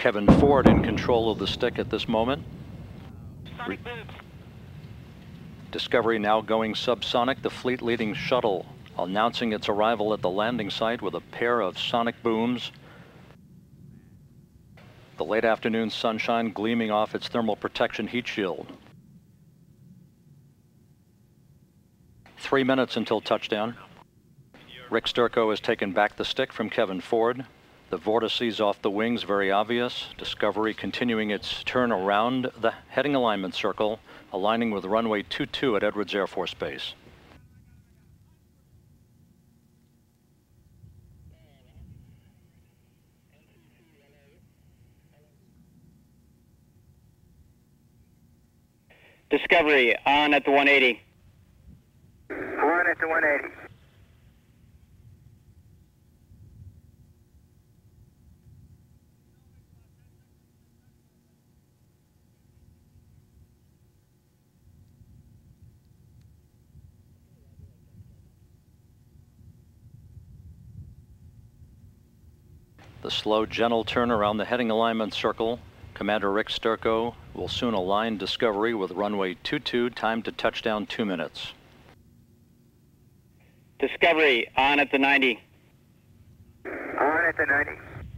Kevin Ford in control of the stick at this moment. Discovery now going subsonic, the fleet-leading shuttle announcing its arrival at the landing site with a pair of sonic booms. The late afternoon sunshine gleaming off its thermal protection heat shield. 3 minutes until touchdown. Rick Sturckow has taken back the stick from Kevin Ford. The vortices off the wings very obvious. Discovery continuing its turn around the heading alignment circle, aligning with runway 22 at Edwards Air Force Base. Discovery on at the 180. On at the 180. The slow, gentle turn around the heading alignment circle. Commander Rick Sturckow will soon align Discovery with runway 22, time to touchdown 2 minutes. Discovery on at the 90. On at the 90.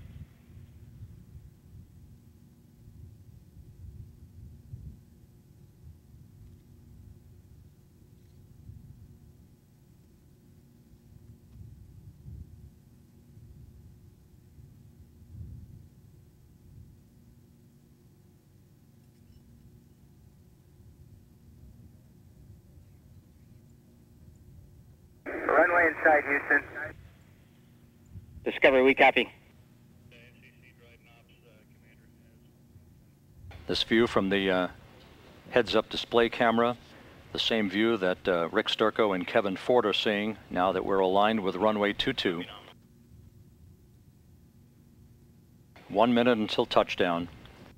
Runway inside, Houston. Discovery, we copy. This view from the heads-up display camera, the same view that Rick Sturckow and Kevin Ford are seeing now that we're aligned with runway 22. 1 minute until touchdown.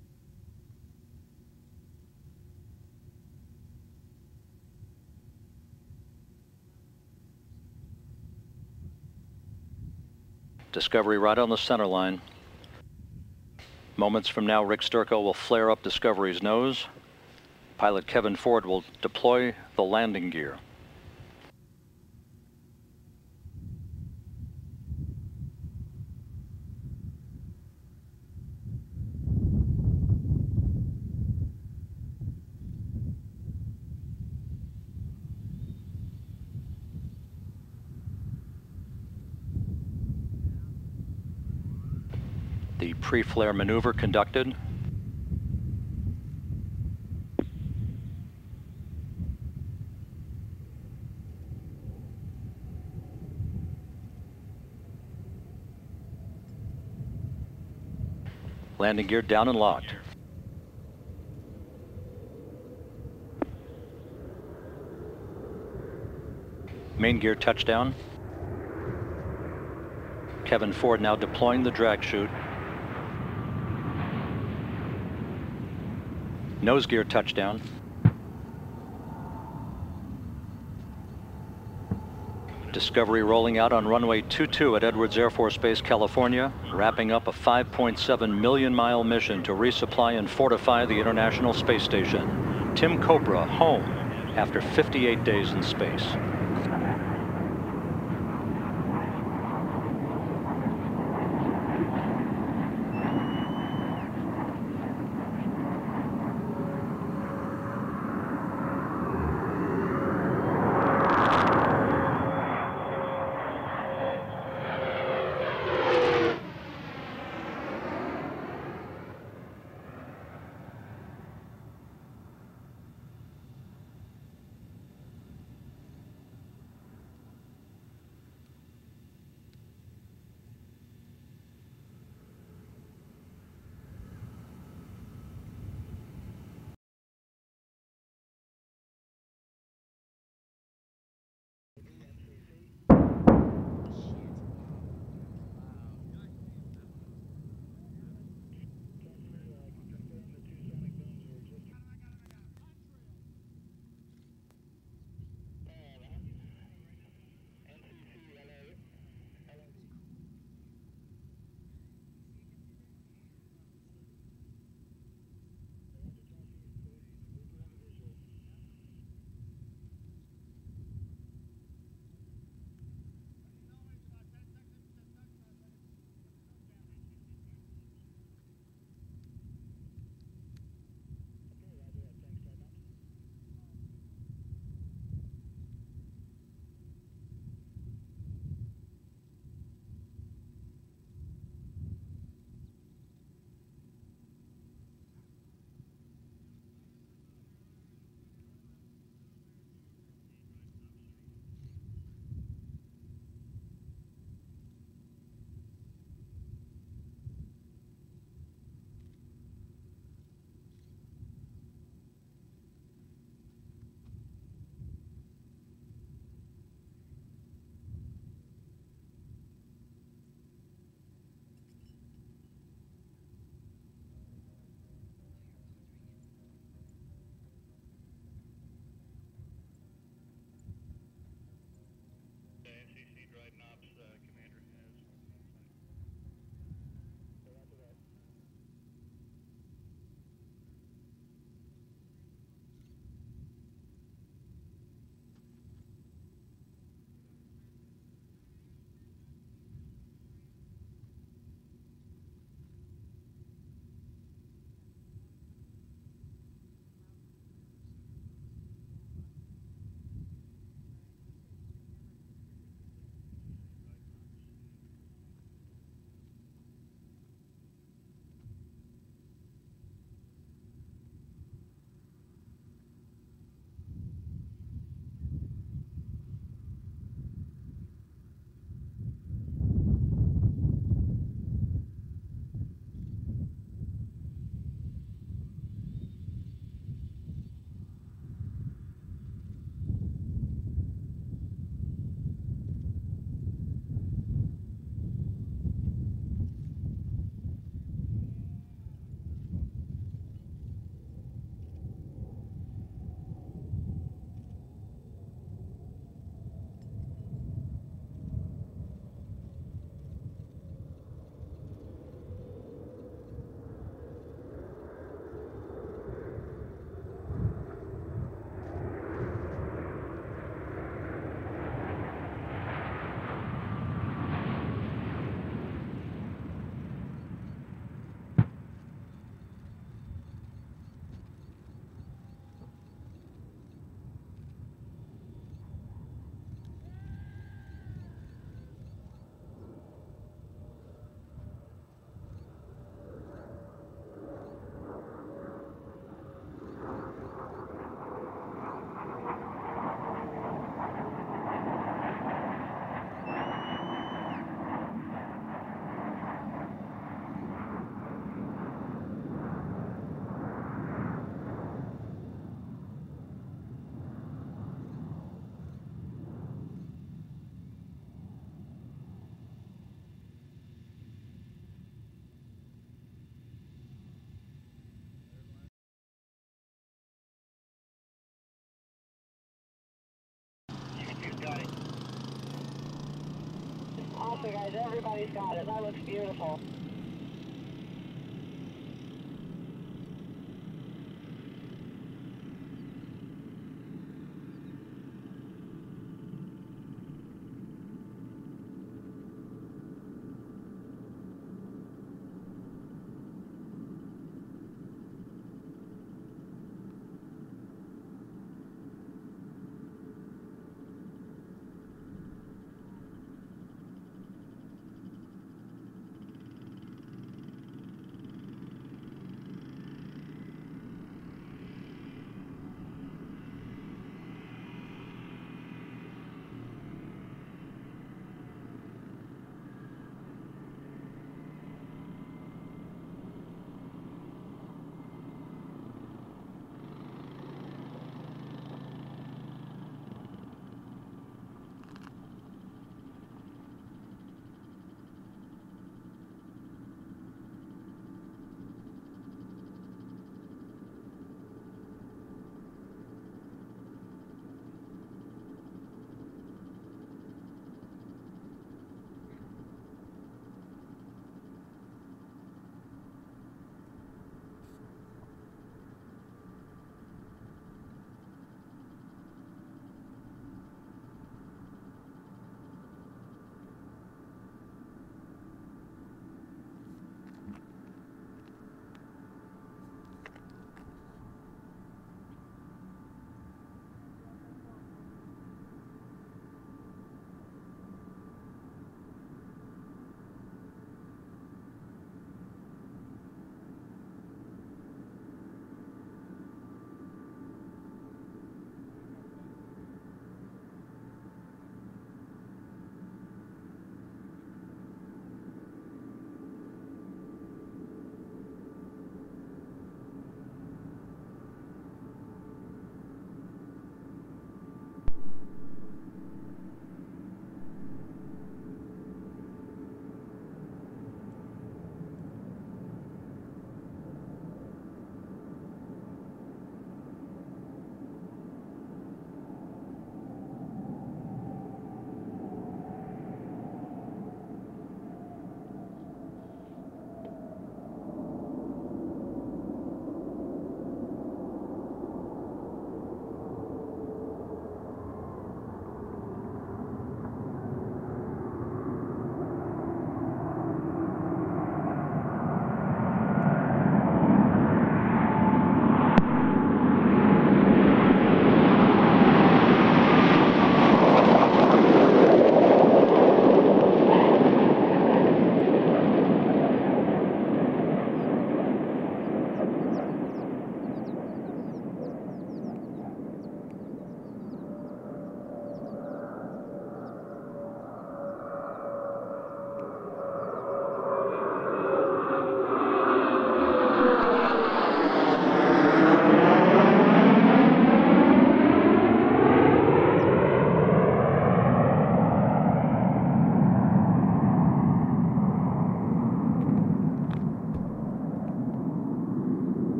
Discovery right on the center line. Moments from now, Rick Sturckow will flare up Discovery's nose. Pilot Kevin Ford will deploy the landing gear. The pre-flare maneuver conducted. Landing gear down and locked. Main gear touchdown. Kevin Ford now deploying the drag chute. Nose gear touchdown. Discovery rolling out on runway 22 at Edwards Air Force Base, California, wrapping up a 5.7 million mile mission to resupply and fortify the International Space Station. Tim Cobra home after 58 days in space. got it. Awesome, guys. Everybody's got it. That looks beautiful.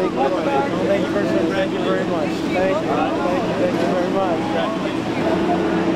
Thank you very much. Thank you very much.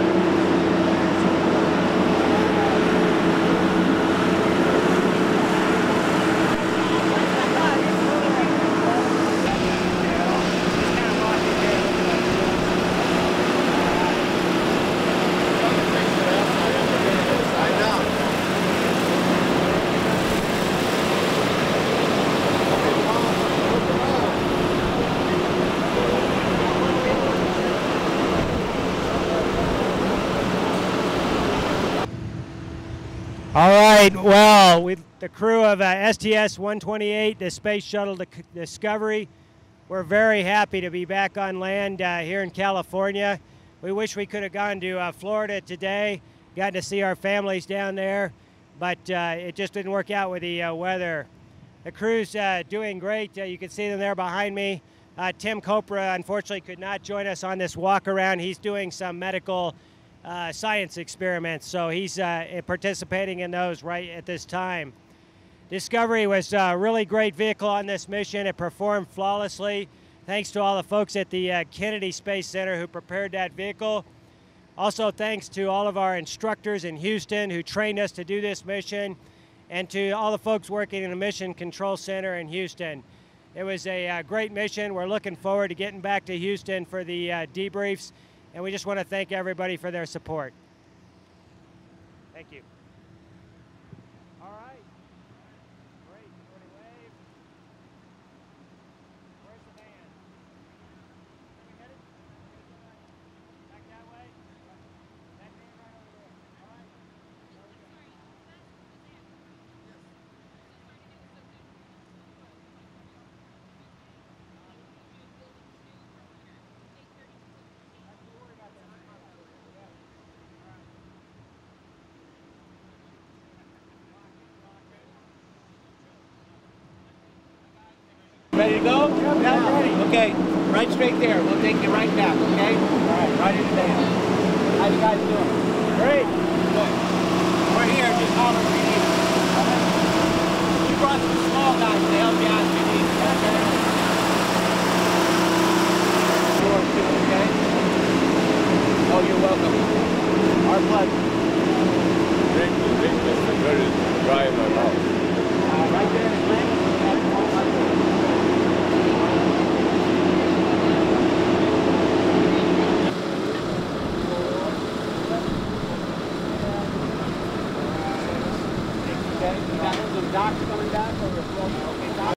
All right, well, the crew of STS-128, the Space Shuttle Discovery, we're very happy to be back on land here in California. We wish we could have gone to Florida today, gotten to see our families down there, but it just didn't work out with the weather. The crew's doing great. You can see them there behind me. Tim Copra, unfortunately, could not join us on this walk around. He's doing some medical science experiments, so he's participating in those right at this time. Discovery was a really great vehicle on this mission. It performed flawlessly, thanks to all the folks at the Kennedy Space Center who prepared that vehicle. Also thanks to all of our instructors in Houston who trained us to do this mission, and to all the folks working in the Mission Control Center in Houston. It was a great mission. We're looking forward to getting back to Houston for the debriefs, and we just want to thank everybody for their support. Thank you. All right. Great. Everybody wave. Where's the band? Can we get it? Back that way? That band right over there. All right. There we go. Ready to go? Yeah, ready. Okay, right straight there. We'll take you right back, okay? All right, right into there. How you guys doing? Great. Good. We're here, just holler if you need us. We brought some small guys to help you out if you need us, okay? Okay? Oh, you're welcome. Our pleasure. Drink this, very dry in my mouth. Right there in the lane. Doc's coming back or okay, Doc?